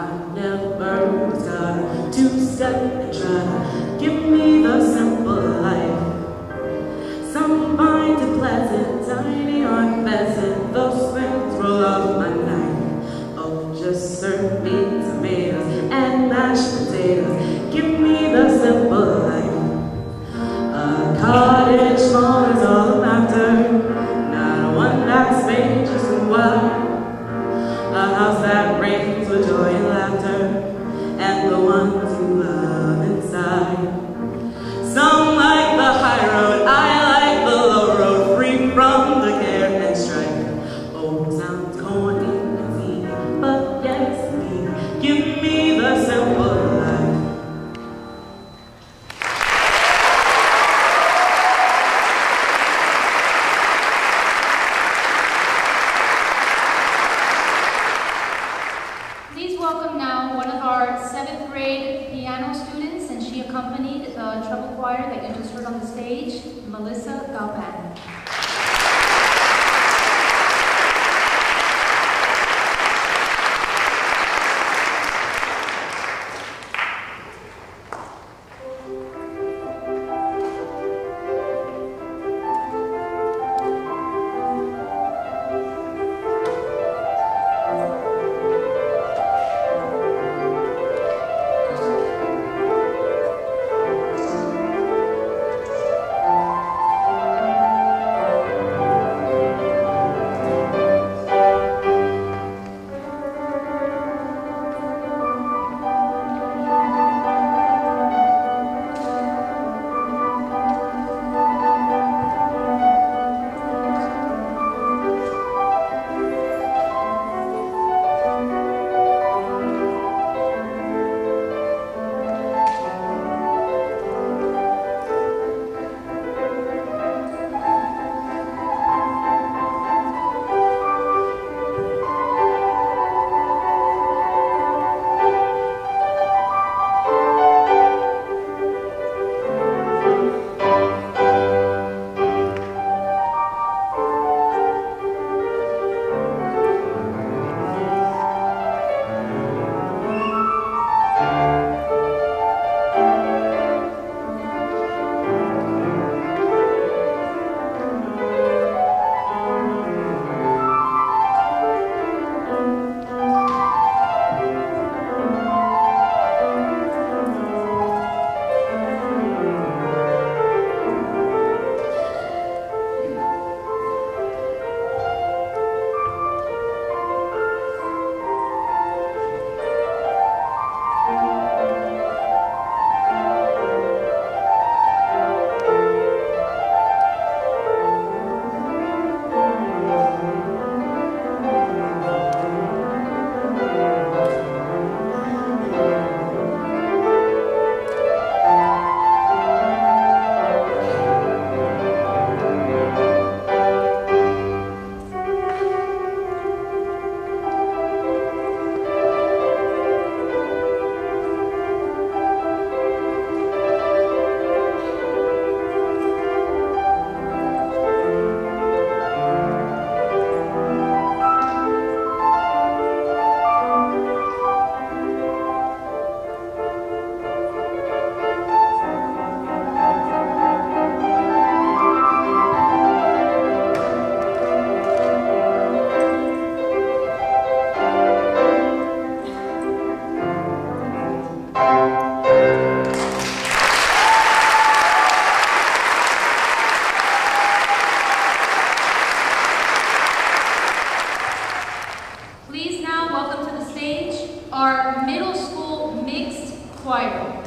never was gonna two-step and try to give me the simple life. Some find it pleasant, tiny or pheasant, those things roll off my knife. Oh, just serve me tomatoes and mashed potatoes, give me the simple life. A cottage farm is all I'm after, not one that's spacious and wide. A house that rings with joy and laughter, and the ones you love inside. Some like the high road, I like the low road, free from the care and strife. Oh, sounds corny and mean, but yes, me, give me the simple life. Please welcome now one of our 7th grade piano students, and she accompanied the treble choir that you just heard on the stage, Melissa Galvan. Please now welcome to the stage our middle school mixed choir.